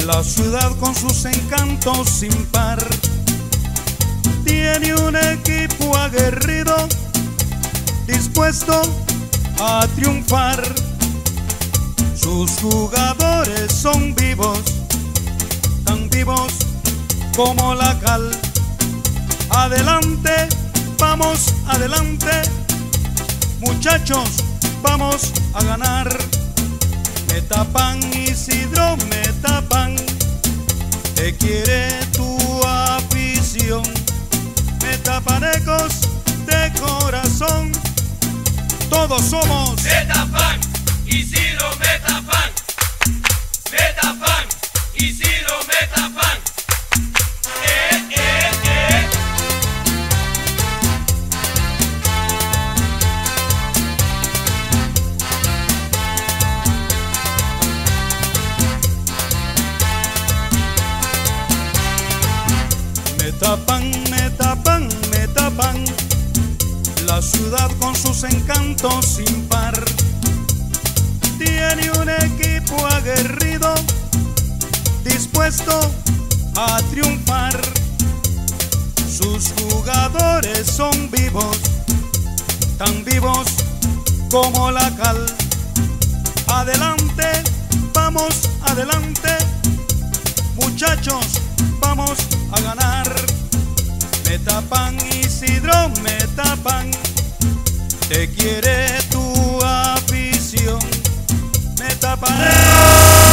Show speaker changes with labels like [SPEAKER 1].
[SPEAKER 1] La ciudad con sus encantos sin par tiene un equipo aguerrido, dispuesto a triunfar. Sus jugadores son vivos, tan vivos como la cal. Adelante, vamos adelante, muchachos, vamos a ganar. Metapan, Isidro, Metapan, te quiere tu afición. Metapanecos de corazón, todos somos
[SPEAKER 2] Metapan, Isidro, Metapan, Metapan, Isidro, Metapan.
[SPEAKER 1] Metapan, Metapan, Metapan, la ciudad con sus encantos sin par tiene un equipo aguerrido, dispuesto a triunfar. Sus jugadores son vivos, tan vivos como la cal. Adelante, vamos adelante, muchachos, vamos a ganar. Metapan, Isidro, Metapan, te quiere tu afición. Metapan.